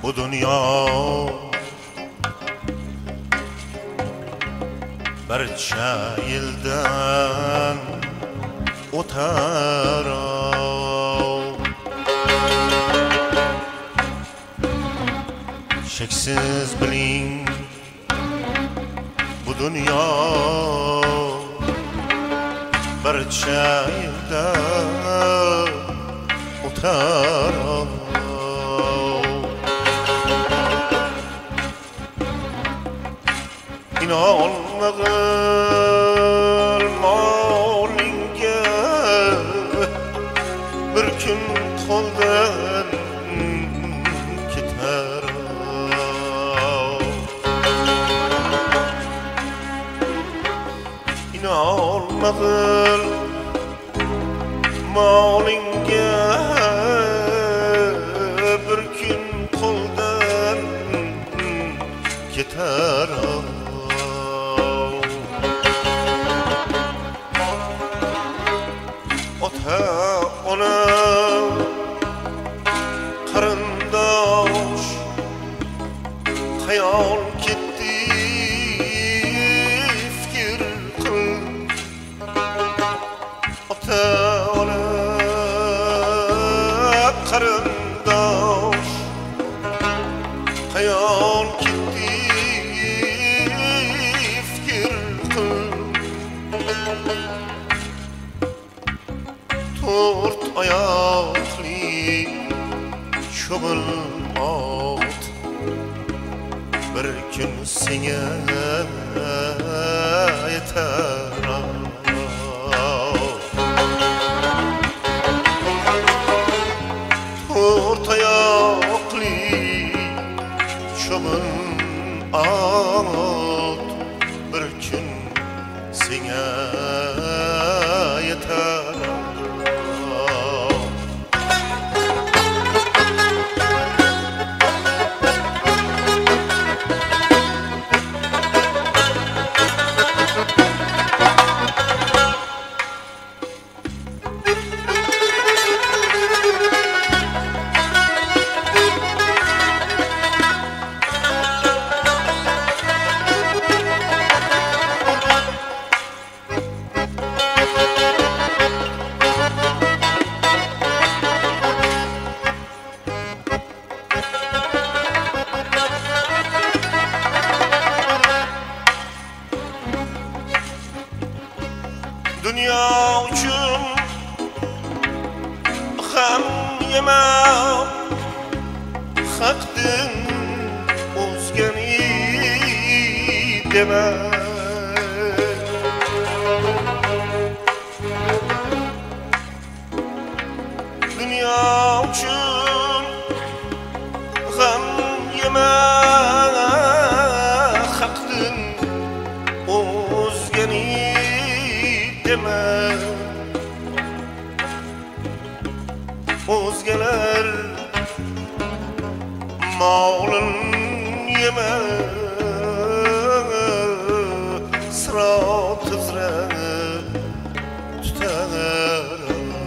bu dunyo barcha yildan o'tar. Cheksiz biling bu dunyo barcha yildan o'tar. İnanmag'il molingga bir kun qo'ldan ketar. İnanmag'il molingga bir kun qo'ldan ketar. Ona qarindosh xayol ketdi fikr qil. Ota ona qarindosh xayol ketdi fikr qil. To'rt oyoqli cho'bil ot bir kun senga yetar. To'rt oyoqli cho'bil ot bir kun senga yetar. Dünya uchun ham yema haqdin o'zgani dema. Dünya uchun ham yema haqdin o'zgani dema. O'zgalar molin yema, sirot tizra tutar.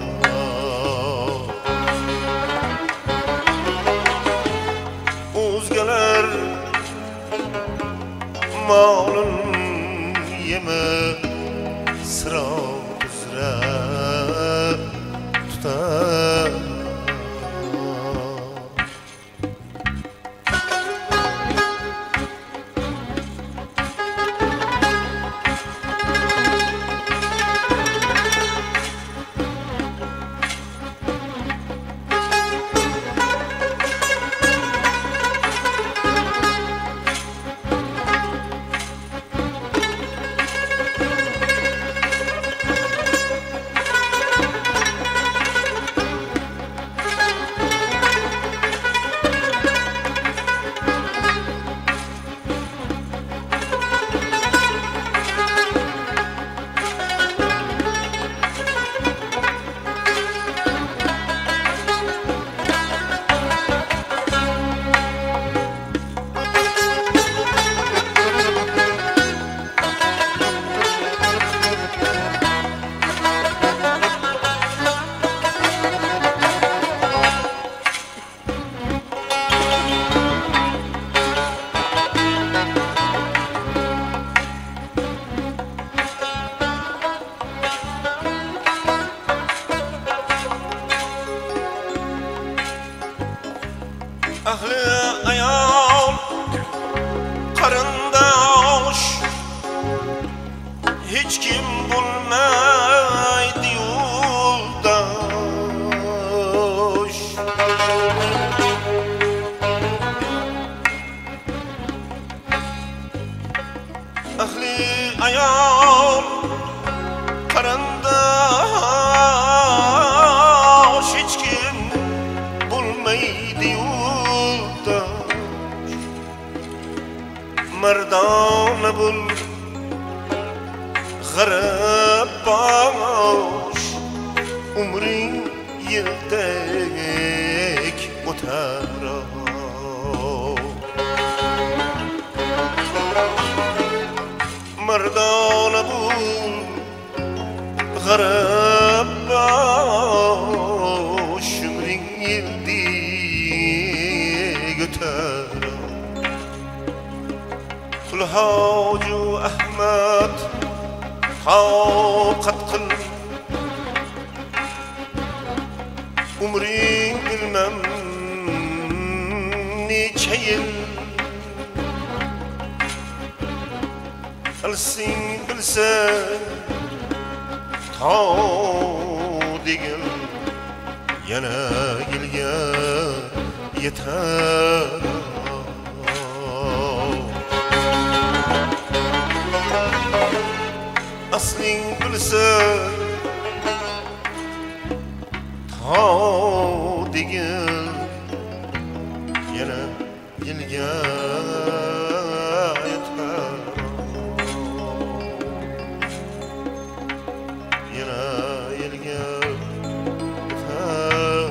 O'zgalar molin yema, sirot tizra tutar. Hiç kim bulmaydı yoldaş. Ahli ayol qarandosh, hiç kim bulmaydı yoldaş. Mardona bul g'arib bosh, umring yildek o'tar. Mardona bul g'arib bosh, umring yildek o'tar. Qulhoju Ahmad Havqat qil, umring bilmem necha yil. Alsing bilsang to degil, yana yilga yetar. Asling bilsang to degil, yana yilga yetar. Yana yilga yetar.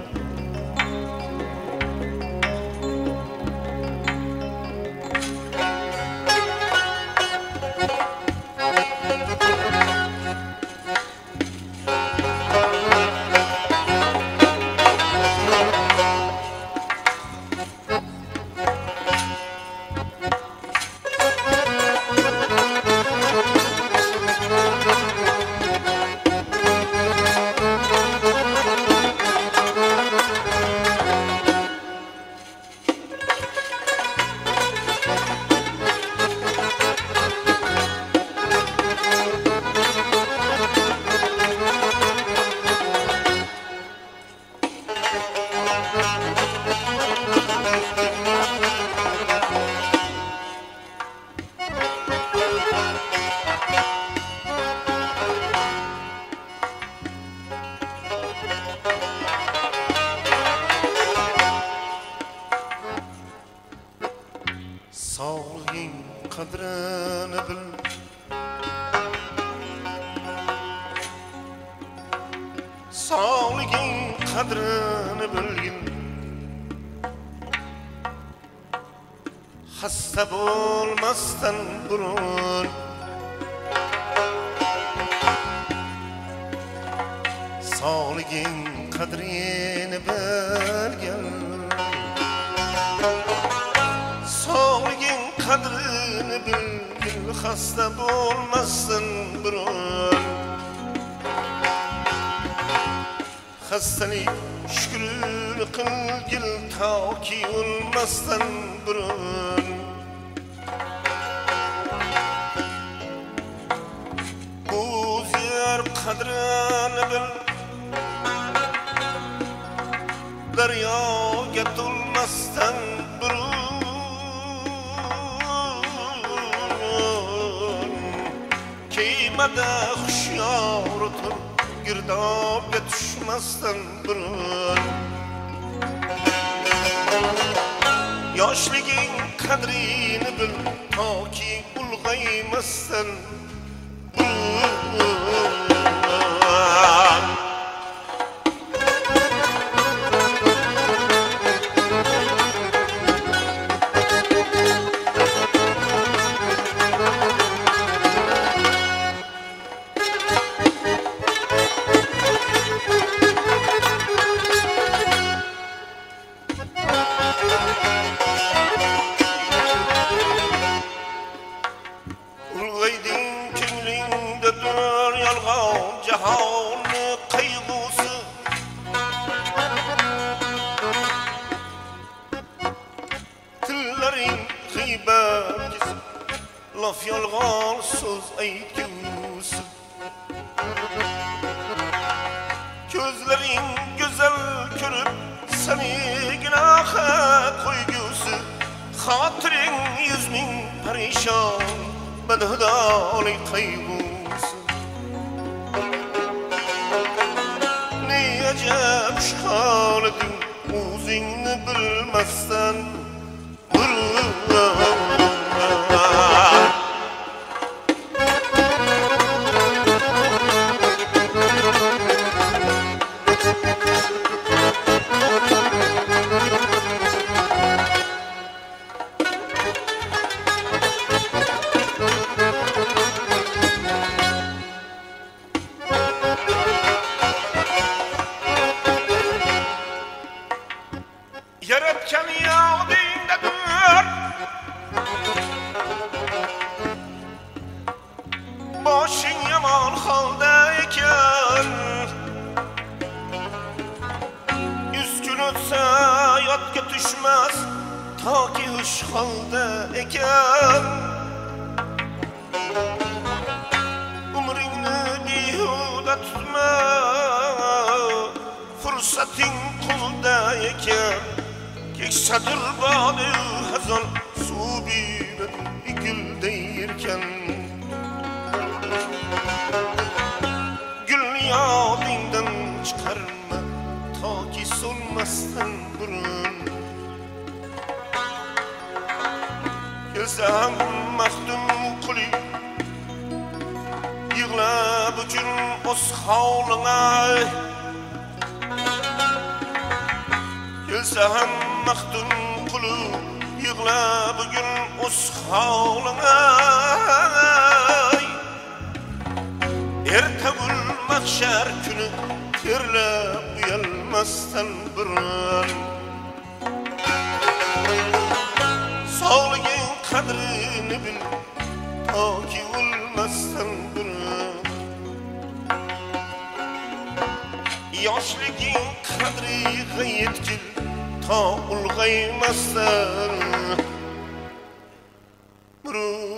Sog'lig'ing qadrini bil, sog'lig'ing qadrini bilgin. Xasta bo'lmasdan burun sog'lig'ing qadrini bilgin. Sog'lig'ing qadrini bilgin, xasta bo'lmasdan burun. Xastalik shukrini qilgin, toki o'lmasdan burun. Bu yer qadrini bil, daryoga to'lmasdan burun. Keymada hushyor o'tir, girdobga tushmasdan burun. Yoshliging qadrini bil, toki ulg'aymasdan burun. laf yolg'on so'z aytgusi. Ko'zlaring go'zal ko'rib seni gunohga qo'ygusi. Xotiring 100 ming parishon badhudolik qayg'usi. Ne ajab ishqolading o'zingni bilmasdan yaratgan yodingdadir boshing yomon holda ekan 100 kun o'tsa yodga tushmas toki hush holda ekan umringni behuda tutma fursating qo'lda ekan keksadir bodi hazon suv beradi gulday erkan gul yodingdan chiqarma toki so'nmasdan burun kelsa ham maxdum quli yig'lab uchun o'z hovlingga kelsa ham maxdum qulub yig'lab bugun o'z hovlingga ertagul mahshar kuni terlab uyalmasdan burun sog'liging qadrini bil toki o'lmasdan burun yoshliging qadriga yetkil ta ulg'aymasdan burun